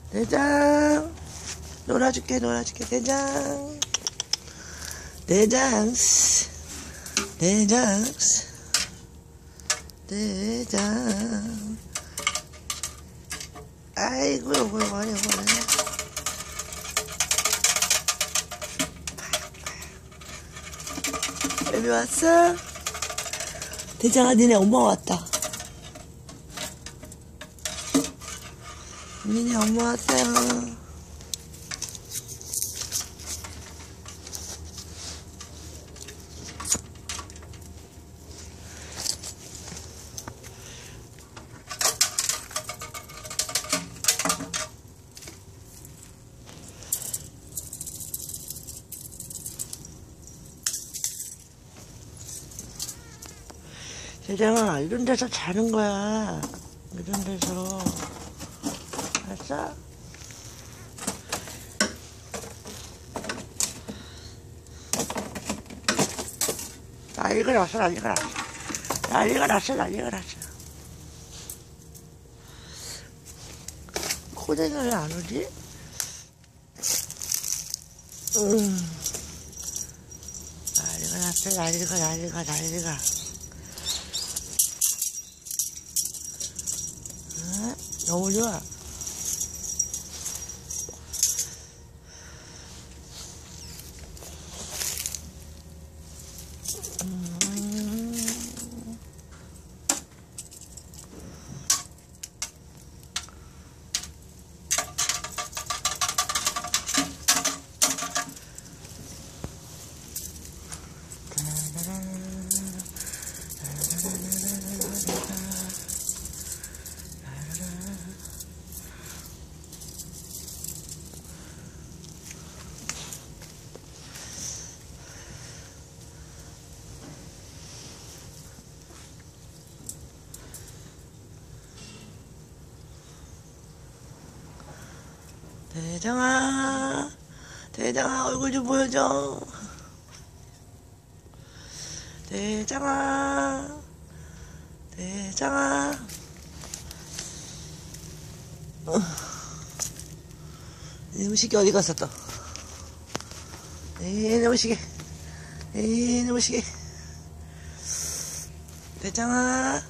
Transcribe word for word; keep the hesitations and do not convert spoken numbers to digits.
대장 놀아줄게 놀아줄게 대장 대장 대장 대장 아이고 요거 뭐냐 뭐냐 여기 왔어? 대장아 니네 엄마 왔다. 니네 엄마 왔어요. 대장아 이런 데서 자는 거야. 이런 데서 알았어? 난리가 났어 난리가 났어 난리가 났어 난리가 났어. 코댕이가 왜 안 오지? 음. 난리가 났어 난리가 난리가 난리가. 너무 좋아. 음. 대장아 대장아 얼굴 좀 보여줘. 대장아 대장아 어. 이놈의 시계 어디 갔어 또. 이놈의 시계 이놈의 시계. 대장아